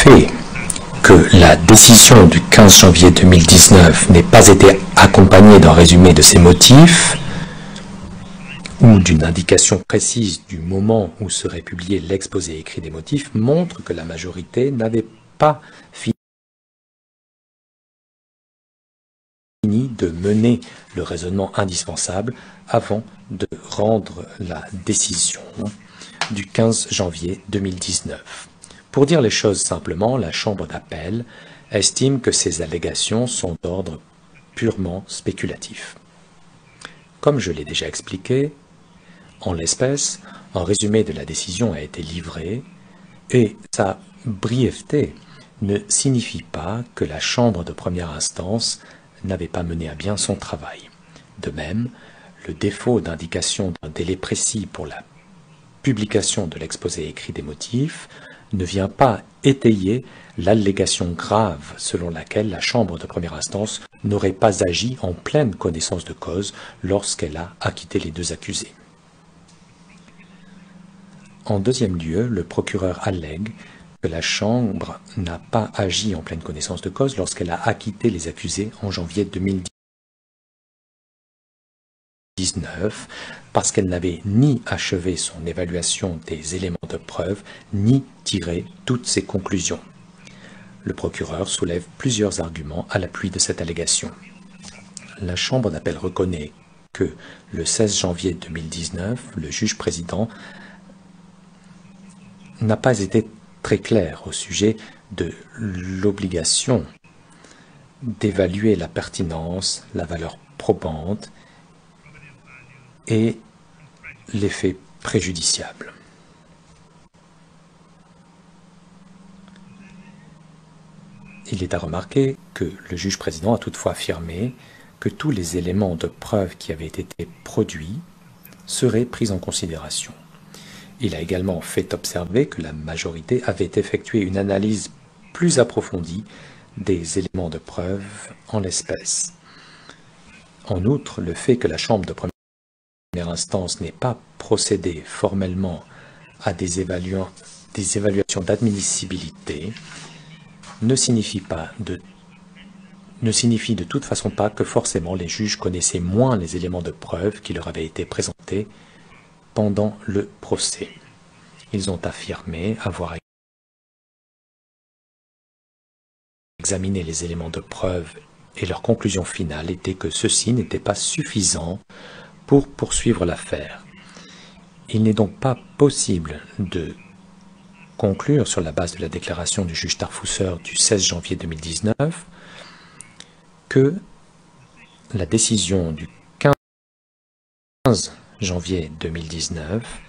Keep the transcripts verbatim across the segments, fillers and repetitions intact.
fait que la décision du quinze janvier deux mille dix-neuf n'ait pas été accompagnée d'un résumé de ses motifs ou d'une indication précise du moment où serait publié l'exposé écrit des motifs montre que la majorité n'avait pas fini de mener le raisonnement indispensable avant de rendre la décision du quinze janvier deux mille dix-neuf. Pour dire les choses simplement, la Chambre d'appel estime que ces allégations sont d'ordre purement spéculatif. Comme je l'ai déjà expliqué, en l'espèce, un résumé de la décision a été livré et sa brièveté ne signifie pas que la Chambre de première instance n'avait pas mené à bien son travail. De même, le défaut d'indication d'un délai précis pour la publication de l'exposé écrit des motifs ne vient pas étayer l'allégation grave selon laquelle la Chambre de première instance n'aurait pas agi en pleine connaissance de cause lorsqu'elle a acquitté les deux accusés. En deuxième lieu, le procureur allègue que la Chambre n'a pas agi en pleine connaissance de cause lorsqu'elle a acquitté les accusés en janvier deux mille dix-neuf parce qu'elle n'avait ni achevé son évaluation des éléments de preuve, ni tiré toutes ses conclusions. Le procureur soulève plusieurs arguments à l'appui de cette allégation. La Chambre d'appel reconnaît que le seize janvier deux mille dix-neuf, le juge président n'a pas été très clair au sujet de l'obligation d'évaluer la pertinence, la valeur probante et l'effet préjudiciable. Il est à remarquer que le juge président a toutefois affirmé que tous les éléments de preuve qui avaient été produits seraient pris en considération. Il a également fait observer que la majorité avait effectué une analyse plus approfondie des éléments de preuve en l'espèce. En outre, le fait que la Chambre de première instance n'ait pas procédé formellement à des, évaluants, des évaluations d'admissibilité ne signifie pas de, ne signifie de toute façon pas que forcément les juges connaissaient moins les éléments de preuve qui leur avaient été présentés pendant le procès. Ils ont affirmé avoir examiné les éléments de preuve et leur conclusion finale était que ceux-ci n'étaient pas suffisants pour poursuivre l'affaire. Il n'est donc pas possible de conclure sur la base de la déclaration du juge Tarfusser du seize janvier deux mille dix-neuf que la décision du quinze janvier deux mille dix-neuf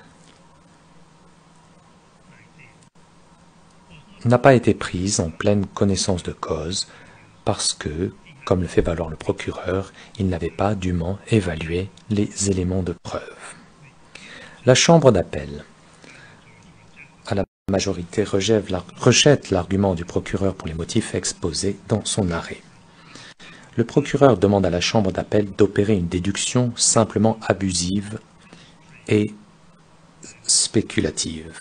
n'a pas été prise en pleine connaissance de cause parce que, comme le fait valoir le procureur, il n'avait pas dûment évalué les éléments de preuve. La Chambre d'appel, à la majorité, rejette l'argument du procureur pour les motifs exposés dans son arrêt. Le procureur demande à la Chambre d'appel d'opérer une déduction simplement abusive et spéculative.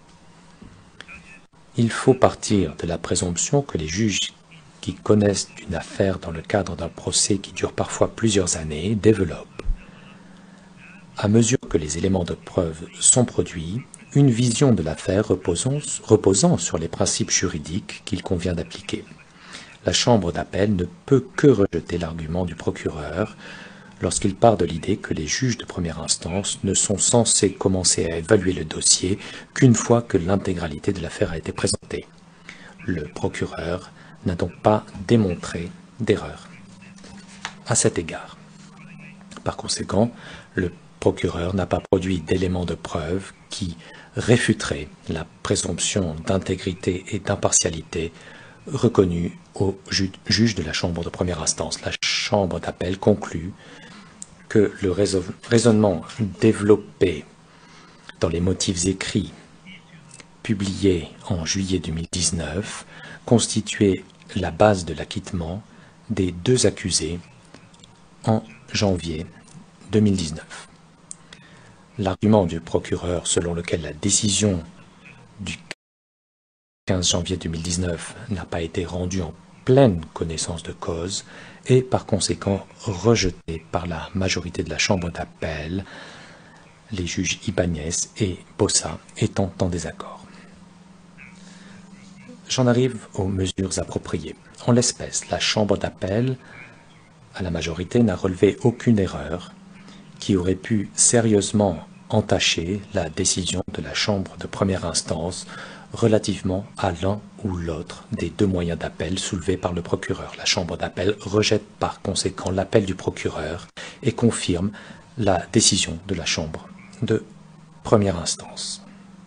Il faut partir de la présomption que les juges qui connaissent d'une affaire dans le cadre d'un procès qui dure parfois plusieurs années développent, à mesure que les éléments de preuve sont produits, une vision de l'affaire reposant, reposant sur les principes juridiques qu'il convient d'appliquer. La Chambre d'appel ne peut que rejeter l'argument du procureur lorsqu'il part de l'idée que les juges de première instance ne sont censés commencer à évaluer le dossier qu'une fois que l'intégralité de l'affaire a été présentée. Le procureur n'a donc pas démontré d'erreur à cet égard. Par conséquent, le procureur n'a pas produit d'éléments de preuve qui réfuteraient la présomption d'intégrité et d'impartialité reconnue au ju juge de la Chambre de première instance. La Chambre d'appel conclut que le raisonnement développé dans les motifs écrits publiés en juillet deux mille dix-neuf constituait la base de l'acquittement des deux accusés en janvier deux mille dix-neuf. L'argument du procureur selon lequel la décision du quinze janvier deux mille dix-neuf n'a pas été rendu en pleine connaissance de cause et par conséquent rejeté par la majorité de la Chambre d'appel, les juges Ibáñez et Bossa étant en désaccord. J'en arrive aux mesures appropriées. En l'espèce, la Chambre d'appel, à la majorité, n'a relevé aucune erreur qui aurait pu sérieusement entacher la décision de la Chambre de première instance relativement à l'un ou l'autre des deux moyens d'appel soulevés par le procureur. La Chambre d'appel rejette par conséquent l'appel du procureur et confirme la décision de la Chambre de première instance.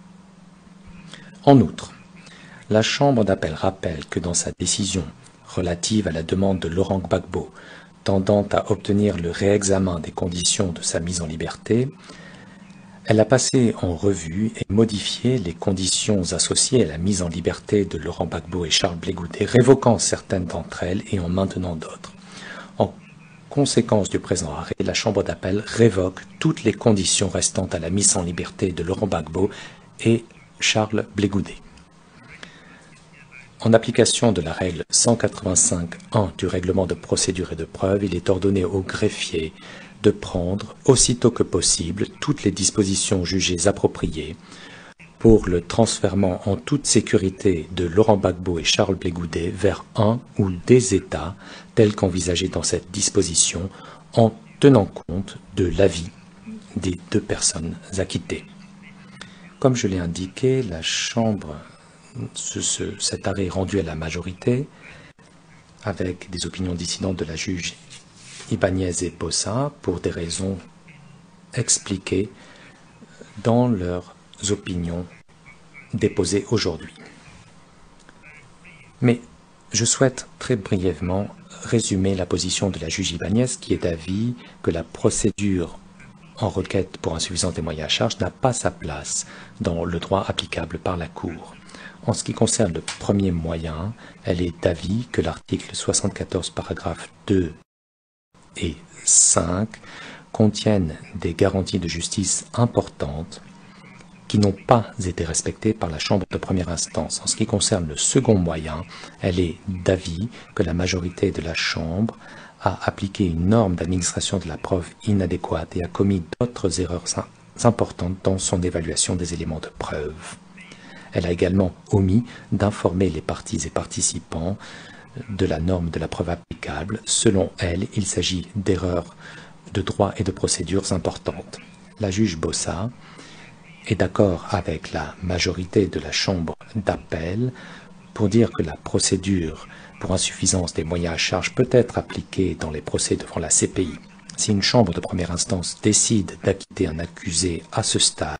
En outre, la Chambre d'appel rappelle que dans sa décision relative à la demande de Laurent Gbagbo tendant à obtenir le réexamen des conditions de sa mise en liberté, elle a passé en revue et modifié les conditions associées à la mise en liberté de Laurent Gbagbo et Charles Blé Goudet, révoquant certaines d'entre elles et en maintenant d'autres. En conséquence du présent arrêt, la Chambre d'appel révoque toutes les conditions restantes à la mise en liberté de Laurent Gbagbo et Charles Blé Goudet. En application de la règle cent quatre-vingt-cinq un du règlement de procédure et de preuve, il est ordonné au greffier de prendre, aussitôt que possible, toutes les dispositions jugées appropriées pour le transfèrement en toute sécurité de Laurent Gbagbo et Charles Blé Goudet vers un ou des États tels qu'envisagés dans cette disposition, en tenant compte de l'avis des deux personnes acquittées. Comme je l'ai indiqué, la Chambre, ce, ce, cet arrêt rendu à la majorité, avec des opinions dissidentes de la juge Ibáñez et Bossa, pour des raisons expliquées dans leurs opinions déposées aujourd'hui. Mais je souhaite très brièvement résumer la position de la juge Ibáñez, qui est d'avis que la procédure en requête pour insuffisance des moyens à charge n'a pas sa place dans le droit applicable par la Cour. En ce qui concerne le premier moyen, elle est d'avis que l'article soixante-quatorze, paragraphes deux et cinq contiennent des garanties de justice importantes qui n'ont pas été respectées par la Chambre de première instance. En ce qui concerne le second moyen, elle est d'avis que la majorité de la Chambre a appliqué une norme d'administration de la preuve inadéquate et a commis d'autres erreurs importantes dans son évaluation des éléments de preuve. Elle a également omis d'informer les parties et participants de la norme de la preuve applicable. Selon elle, il s'agit d'erreurs de droit et de procédures importantes. La juge Bossa est d'accord avec la majorité de la Chambre d'appel pour dire que la procédure pour insuffisance des moyens à charge peut être appliquée dans les procès devant la C P I. Si une chambre de première instance décide d'acquitter un accusé à ce stade,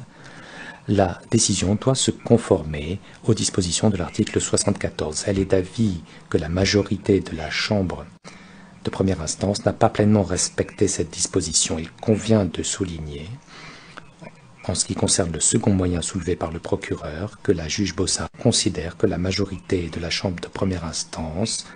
la décision doit se conformer aux dispositions de l'article soixante-quatorze. Elle est d'avis que la majorité de la Chambre de première instance n'a pas pleinement respecté cette disposition. Il convient de souligner, en ce qui concerne le second moyen soulevé par le procureur, que la juge Bossa considère que la majorité de la Chambre de première instance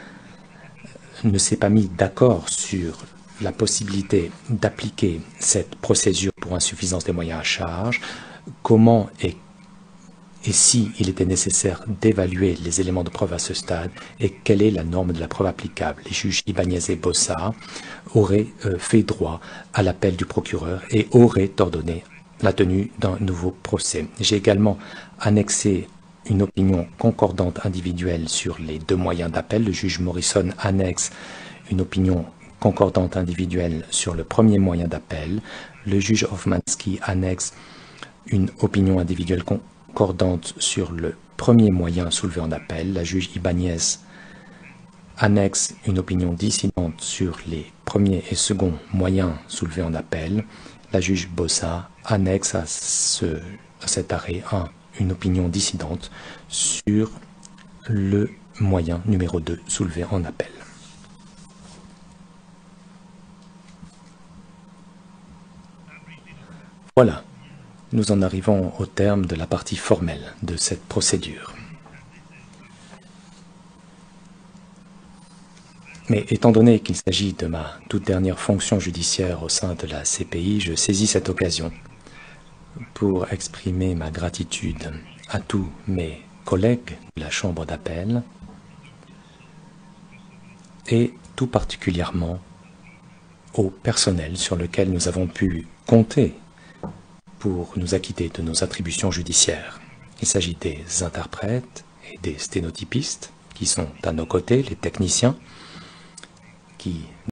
ne s'est pas mis d'accord sur la possibilité d'appliquer cette procédure pour insuffisance des moyens à charge, comment et, et si il était nécessaire d'évaluer les éléments de preuve à ce stade et quelle est la norme de la preuve applicable. Les juges Ibáñez et Bossa auraient euh, fait droit à l'appel du procureur et auraient ordonné la tenue d'un nouveau procès. J'ai également annexé une opinion concordante individuelle sur les deux moyens d'appel. Le juge Morrison annexe une opinion concordante individuelle sur le premier moyen d'appel. Le juge Hofmanski annexe une opinion individuelle concordante sur le premier moyen soulevé en appel. La juge Ibáñez annexe une opinion dissidente sur les premiers et seconds moyens soulevés en appel. La juge Bossa annexe à, ce, à cet arrêt un, une opinion dissidente sur le moyen numéro deux soulevé en appel. Voilà, nous en arrivons au terme de la partie formelle de cette procédure. Mais étant donné qu'il s'agit de ma toute dernière fonction judiciaire au sein de la C P I, je saisis cette occasion pour exprimer ma gratitude à tous mes collègues de la chambre d'appel et tout particulièrement au personnel sur lequel nous avons pu compter pour nous acquitter de nos attributions judiciaires. Il s'agit des interprètes et des sténotypistes qui sont à nos côtés, les techniciens, qui